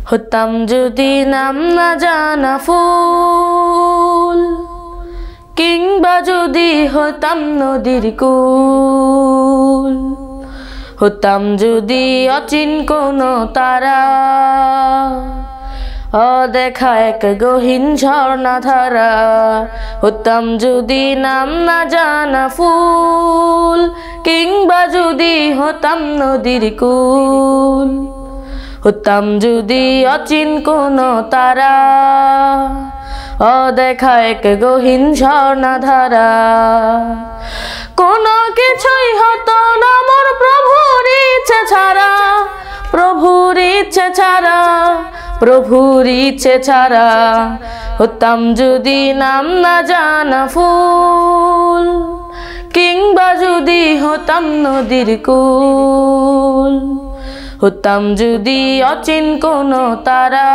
হতাম যদি নাম না জানা ফুল, কিংবা যদি হতাম নদীর কূল। হতাম যদি অচিন কোনো তারা, অদেখা এক গহীন ঝর্ণাধারা। হতাম যদি নাম না জানা ফুল, কিংবা যদি হতাম নদীর কূল। হতাম যদি অচিন কোনো তারা, অদেখা এক গহীন ঝর্ণাধারা। কোনো কিছুই হতো না মোর প্রভুর ইচ্ছে ছাড়া, প্রভুর ইচ্ছে ছাড়া, প্রভুর ইচ্ছে ছাড়া। হতাম যদি নাম না জানা ফুল, কিংবা যদি হতাম নদীর কূল। হতাম যদি অচিন কোনো তারা,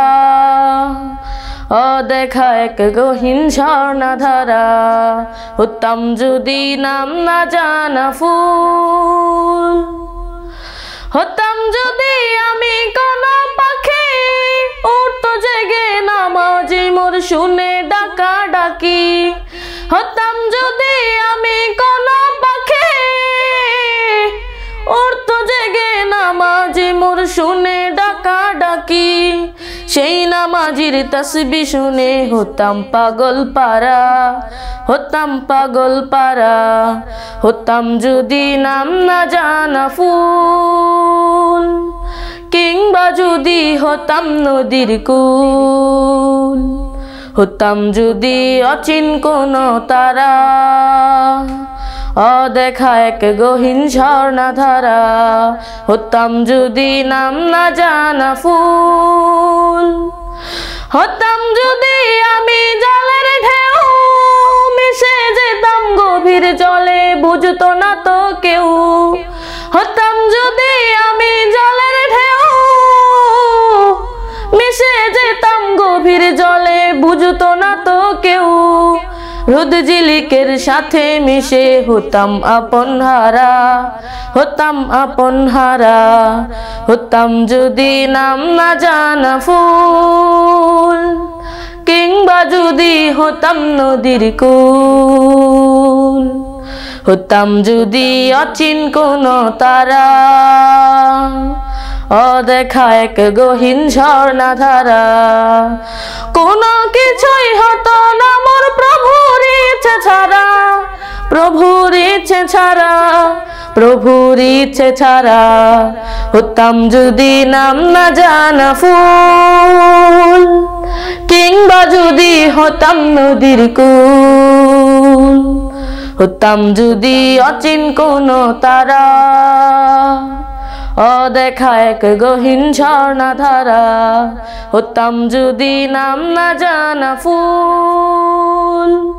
অদেখা এক গহীন ঝর্ণাধারা। হতাম যদি নাম না জানা ফুল। হতাম যদি আমি কোনো পাখি, উড়তো জেগে নামাজি মোর শুনে ডাকা ডাকি। হতাম যদি আমি কোনো পাখি, উড়তো জেগে নামাজি মোর শুনে ডাকা ডাকি। সেই নামাজির তাসবিহ শুনে হতাম পাগল পারা, হতাম পাগল পারা। হতাম যদি নাম না জানা ফুল, কিংবা যদি হতাম নদীর কূল। হতাম যদি অচিন কোনো তারা, অদেখা এক গহীন ঝর্ণাধারা। হতাম যদি নাম না জানা ফুল। হতাম যদি আমি জলের ঢেউ, মিশে যেতাম গভীর জলে, বুঝতো না তো কেউ। হতাম যদি আমি জলের ঢেউ, মিশে যেতাম গভীর জলে, বুঝতো না তো কেউ। রোদ ঝিলিকের সাথে মিশে হতাম আপন হারা, হতাম আপন হারা। হতাম যদি নাম না জানা ফুল, কিংবা যদি হতাম নদীর কূল। হতাম যদি অচিন কোনো তারা, অদেখা এক গহীন ঝর্ণাধারা। কোনো কিছুই হতো না মোর প্রভুর ইচ্ছে ছাড়া, প্রভুর ইচ্ছে ছাড়া, প্রভুর ইচ্ছে ছাড়া। হতাম যদি নাম না জানা ফুল, কিংবা যদি হতাম নদীর কূল। হতাম যদি অচিন কোনো তারা, অদেখা এক গহীন ঝর্ণাধারা। হতাম যদি নাম না জানা ফুল।